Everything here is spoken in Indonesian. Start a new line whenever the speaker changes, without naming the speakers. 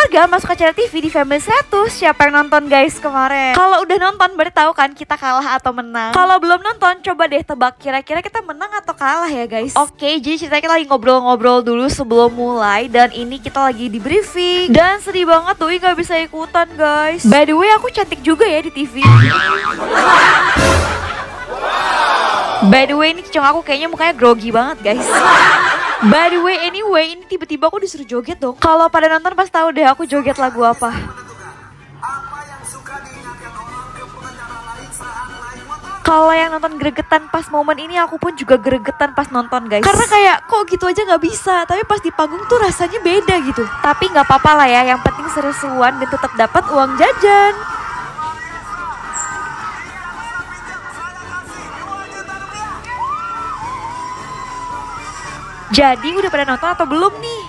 keluarga masuk acara TV di Family 100. Siapa yang nonton guys kemarin? Kalau udah nonton baru tahu kan kita kalah atau menang. Kalau belum nonton coba deh tebak kira-kira kita menang atau kalah ya guys. Oke, jadi ceritanya kita lagi ngobrol-ngobrol dulu sebelum mulai. Dan ini kita lagi di briefing. Dan sedih banget tuh gak bisa ikutan guys. By the way aku cantik juga ya di TV. By the way ini cicong aku kayaknya mukanya grogi banget guys. By the way anyway ini tiba-tiba aku disuruh joget dong. Kalau pada nonton pas tahu deh aku joget lagu apa. Kalau yang nonton gregetan pas momen ini aku pun juga gregetan pas nonton guys. Karena kayak kok gitu aja gak bisa. Tapi pas di panggung tuh rasanya beda gitu. Tapi gak apa-apa lah ya, yang penting seru-seruan dan tetap dapat uang jajan. Jadi udah pada nonton atau belum nih?